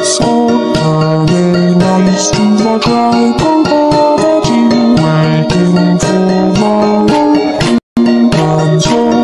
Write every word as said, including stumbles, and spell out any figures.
it's all very nice to watch right over the you, waiting for my own control.